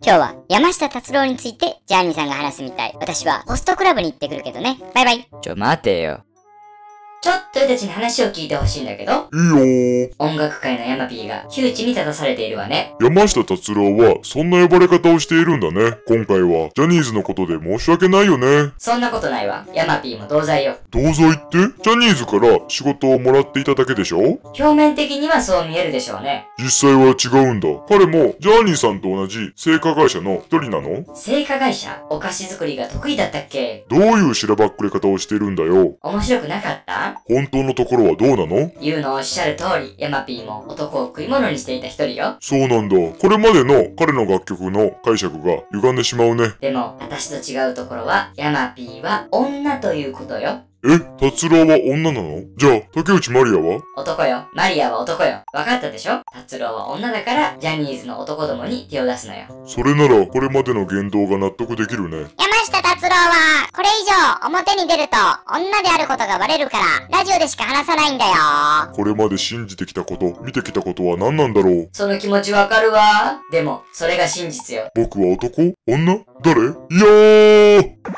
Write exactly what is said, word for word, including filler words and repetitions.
今日は山下達郎についてジャーニーさんが話すみたい。私はホストクラブに行ってくるけどね。バイバイ。 ちょ、待てよ。 ちょっと俺たちに話を聞いてほしいんだけど。 いいよー。 音楽界のヤマピーが窮地に立たされているわね。 山下達郎はそんな呼ばれ方をしているんだね。今回はジャニーズのことで申し訳ないよね。 そんなことないわ。ヤマピーも同罪よ。 同罪ってジャニーズから仕事をもらっていただけでしょ？ 表面的にはそう見えるでしょうね。 実際は違うんだ。彼もジャーニーさんと同じ製菓会社の一人なの？ 製菓会社？お菓子作りが得意だったっけ？ どういうしらばっくれ方をしているんだよ。 面白くなかった？ 本当のところはどうなの？ 言うのおっしゃる通り、ヤマピーも男を食い物にしていた一人よ。 そうなんだ。これまでの彼の楽曲の解釈が歪んでしまうね。 でも、私と違うところは、ヤマピーは女ということよ。 え、達郎は女なの？じゃあ、竹内まりやは？ 男よ。マリアは男よ。わかったでしょ？達郎は女だから、ジャニーズの男どもに手を出すのよ。 それなら、これまでの言動が納得できるね。 山下達郎は、これ以上表に出ると女であることがバレるから、ラジオでしか話さないんだよ。 これまで信じてきたこと、見てきたことは何なんだろう。 その気持ちわかるわ。でも、それが真実よ。 僕は男？女？誰？いやー